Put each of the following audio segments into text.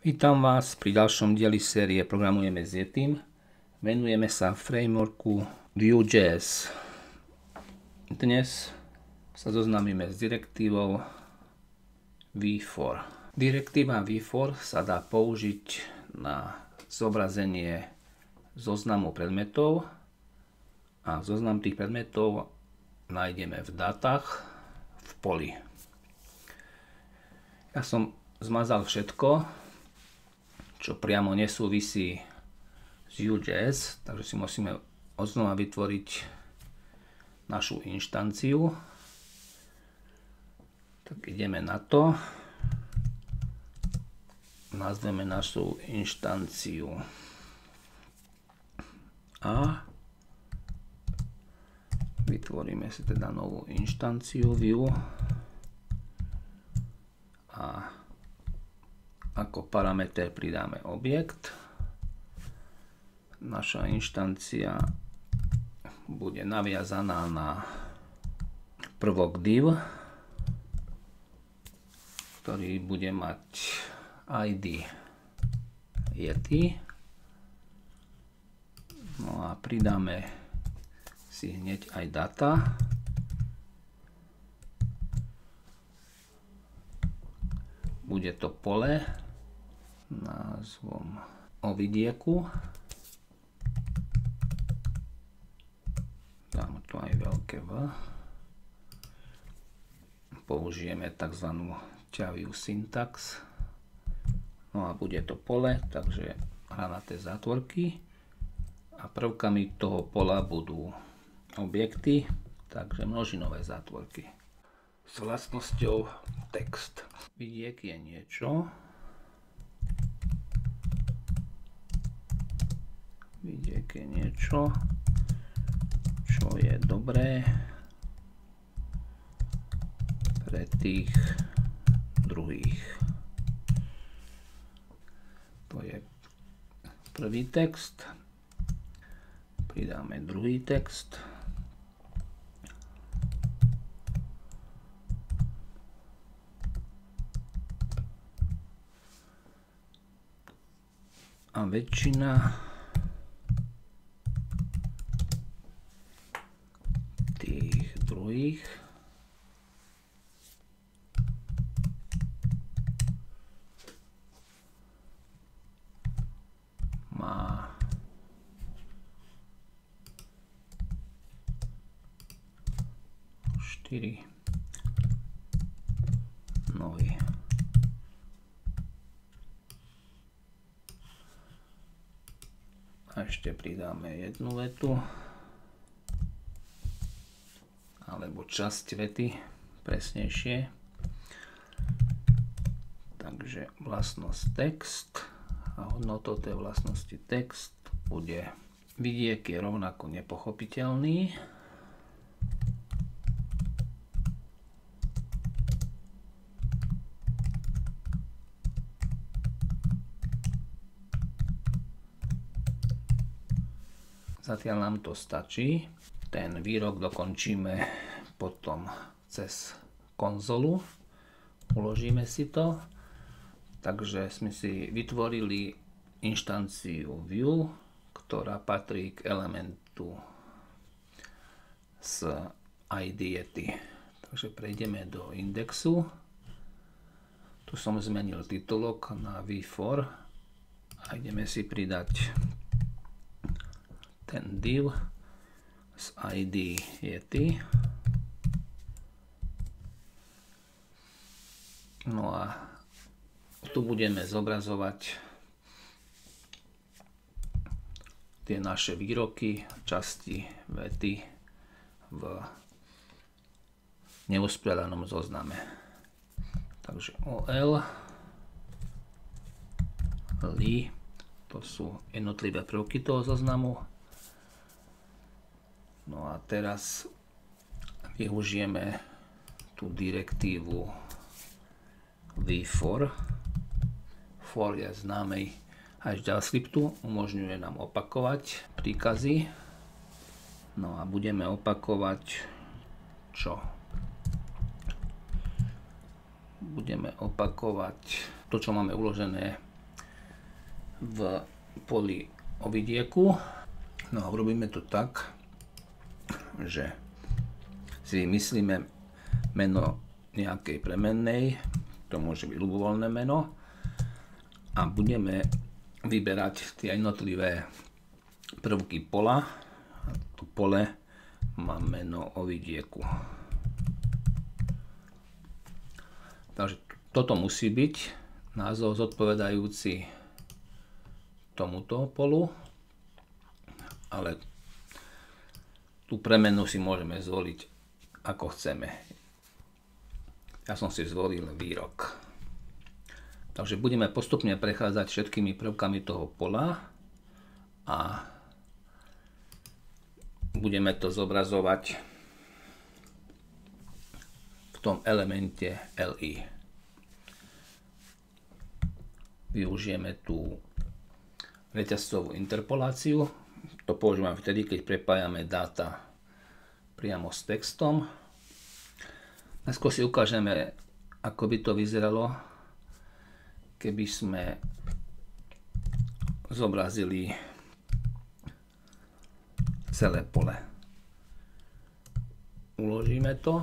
Vítam vás pri ďalšom dieli série Programujeme s Yetim. Venujeme sa frameworku Vue.js. Dnes sa zoznámime s direktívou v4. Direktíva v4 sa dá použiť na zobrazenie zoznamu predmetov a zoznam tých predmetov nájdeme v dátach v poli. Ja som zmazal všetko, čo priamo nesúvisí s Vue.js, takže si musíme odznova vytvoriť našu inštanciu. Tak ideme na to. Nazveme našu inštanciu A. Vytvoríme si teda novú inštanciu Vue. A ako parameter pridáme objekt. Naša inštancia bude naviazaná na prvok div, ktorý bude mať ID Yeti. No a pridáme si hneď aj data. Bude to pole názvom o vidieku. Dám tu aj veľké V. Použijeme tzv. ťaviu syntax. No a bude to pole, takže hranaté zátvorky. A prvkami toho pola budú objekty, takže množinové zátvorky. S vlastnosťou text. Vidiek je niečo. Vidiek je niečo, čo je dobré pre tých druhých. To je prvý text. Pridáme druhý text. A väčšina tých druhých má štyri nohy. A ešte pridáme jednu vetu alebo časť vety presnejšie. Takže vlastnosť text a hodnotou tej vlastnosti text bude vidiek je rovnako nepochopiteľný. Zatiaľ nám to stačí. Ten výrok dokončíme potom cez konzolu. Uložíme si to. Takže sme si vytvorili inštanciu Vue, ktorá patrí k elementu s ID Yeti. Takže prejdeme do indexu. Tu som zmenil titulok na v4 a ideme si pridať ten div z ID Yeti. No a tu budeme zobrazovať tie naše výroky, časti vety v neusporiadanom zozname. Takže OL, li, to sú jednotlivé prvky toho zoznamu. No a teraz využijeme tú direktívu v4. For je známej aj JavaScriptu, umožňuje nám opakovať príkazy. No a budeme opakovať čo? Budeme opakovať to, čo máme uložené v poli o vidieku. No a urobíme to tak, že si vymyslíme meno nejakej premennej, to môže byť ľubovoľné meno, a budeme vyberať tie jednotlivé prvky pola. A to pole má meno o vidieku. Takže toto musí byť názov zodpovedajúci tomuto polu, ale tú premenu si môžeme zvoliť ako chceme. Ja som si zvolil výrok. Takže budeme postupne prechádzať všetkými prvkami toho pola a budeme to zobrazovať v tom elemente LI. Využijeme tú reťazcovú interpoláciu. To používame vtedy, keď prepájame dáta priamo s textom. Najskôr si ukážeme, ako by to vyzeralo, keby sme zobrazili celé pole. Uložíme to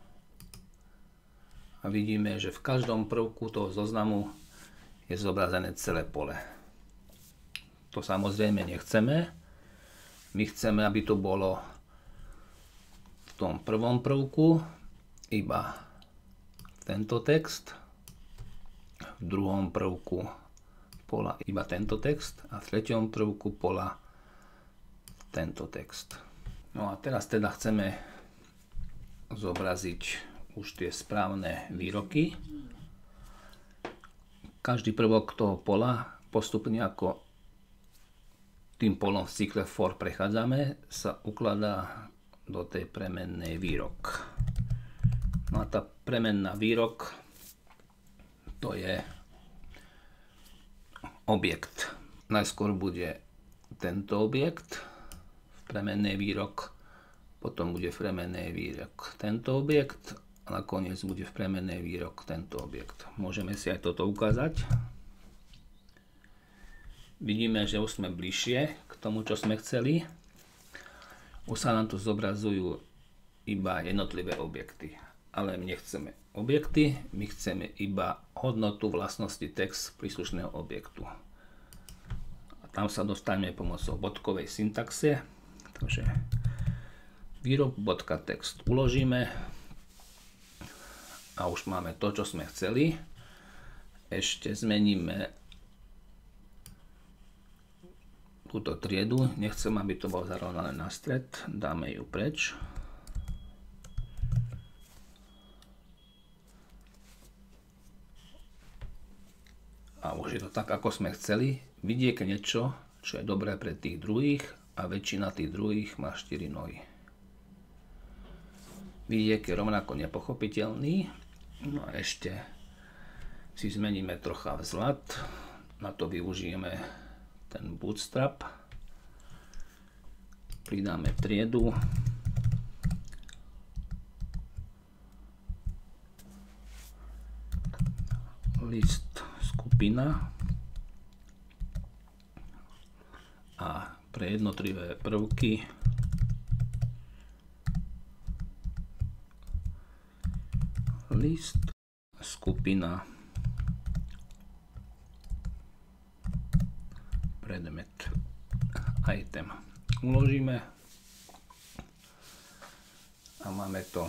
a vidíme, že v každom prvku toho zoznamu je zobrazené celé pole. To samozrejme nechceme. My chceme, aby to bolo v tom prvom prvku iba tento text, v druhom prvku pola iba tento text a v treťom prvku pola tento text. No a teraz teda chceme zobraziť už tie správne výroky. Každý prvok toho pola postupne ako tým polom v cykle for prechádzame, sa ukladá do tej premennej výrok. No a tá premenná výrok, to je objekt. Najskôr bude tento objekt v premennej výrok, potom bude v premennej výrok tento objekt a nakoniec bude v premennej výrok tento objekt. Môžeme si aj toto ukázať. Vidíme, že už sme bližšie k tomu, čo sme chceli. Už sa nám tu zobrazujú iba jednotlivé objekty. Ale my nechceme objekty, my chceme iba hodnotu vlastnosti text príslušného objektu. A tam sa dostaneme pomocou bodkovej syntaxe. Takže výrok.text uložíme a už máme to, čo sme chceli. Ešte zmeníme túto triedu, nechcem, aby to bolo zarovnané na stred, dáme ju preč. A už je to tak, ako sme chceli. Vidiek je niečo, čo je dobré pre tých druhých a väčšina tých druhých má 4 nohy. Vidiek je rovnako nepochopiteľný. No a ešte si zmeníme trocha vzhľad. Na to využijeme ten bootstrap, pridáme triedu, list skupina a pre jednotlivé prvky list skupina predmet item. Uložíme a máme to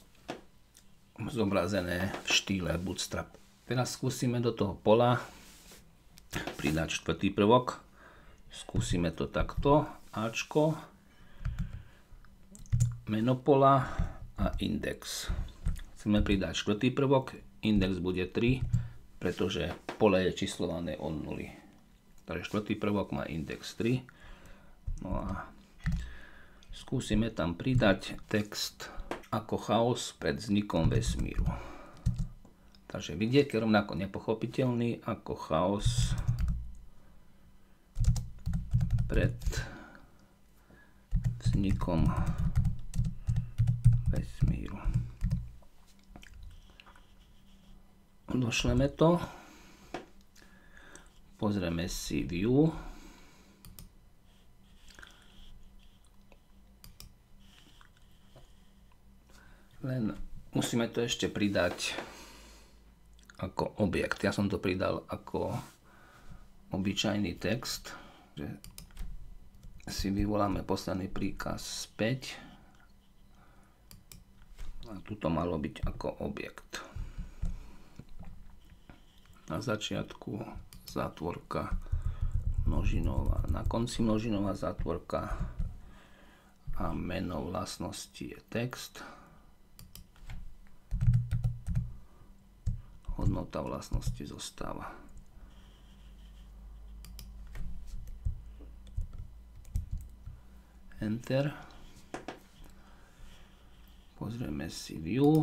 zobrazené v štýle bootstrap. Teraz skúsime do toho pola pridať štvrtý prvok. Skúsime to takto. Ačko, meno pola a index. Chceme pridať štvrtý prvok. Index bude 3, pretože pole je číslované od 0. Takže štvrtý prvok má index 3. No a skúsime tam pridať text ako chaos pred vznikom vesmíru. Takže vidiek je rovnako nepochopiteľný ako chaos pred vznikom vesmíru. Došleme to. Pozrieme si view. Len musíme to ešte pridať ako objekt. Ja som to pridal ako obyčajný text. Že si vyvoláme posledný príkaz späť. A tu to malo byť ako objekt. Na začiatku zátvorka množinová, na konci množinová zátvorka a meno vlastnosti je text. Hodnota vlastnosti zostáva. Enter. Pozrieme si view.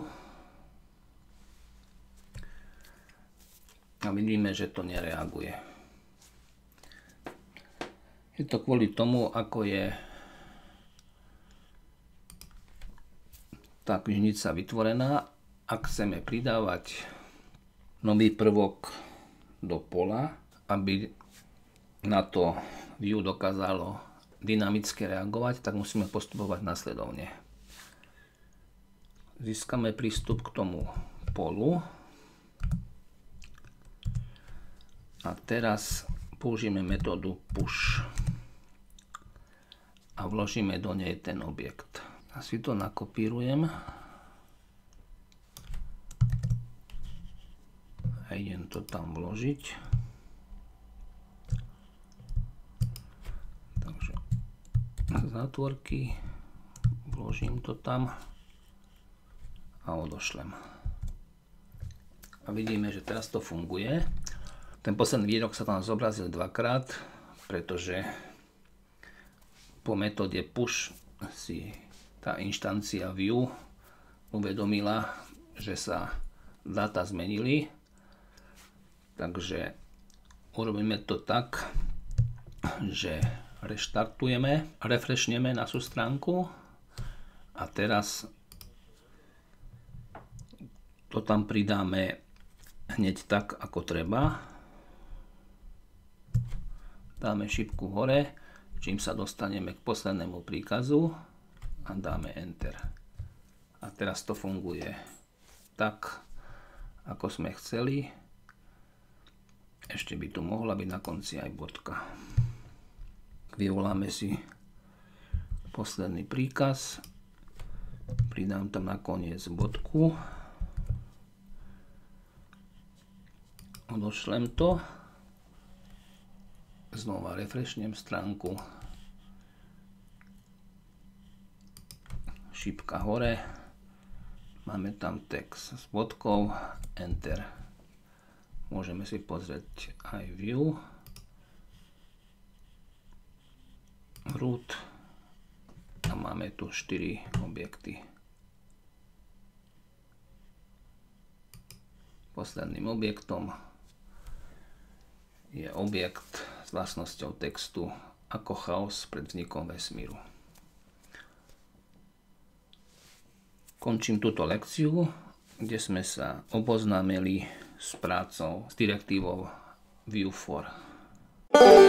A vidíme, že to nereaguje. Je to kvôli tomu, ako je tá knižnica vytvorená. Ak chceme pridávať nový prvok do pola, aby na to view dokázalo dynamicky reagovať, tak musíme postupovať nasledovne. Získame prístup k tomu polu. A teraz použijeme metódu push a vložíme do nej ten objekt. Ja si to nakopírujem a idem to tam vložiť. Takže zátvorky, vložím to tam a odošlem. A vidíme, že teraz to funguje. Ten posledný výrok sa tam zobrazil dvakrát, pretože po metóde push si tá inštancia view uvedomila, že sa dáta zmenili. Takže urobíme to tak, že reštartujeme, refreshneme našu stránku a teraz to tam pridáme hneď tak, ako treba. Dáme šipku hore, čím sa dostaneme k poslednému príkazu a dáme Enter. A teraz to funguje tak, ako sme chceli. Ešte by tu mohla byť na konci aj bodka. Vyvoláme si posledný príkaz. Pridám tam nakoniec bodku. Odošlem to. Znova refreshnem stránku. Šipka hore. Máme tam text s bodkou. Enter. Môžeme si pozrieť aj view. Root. A máme tu 4 objekty. Posledným objektom je objekt s vlastnosťou textu ako chaos pred vznikom vesmíru. Končím túto lekciu, kde sme sa oboznámili s prácou s direktívou View4.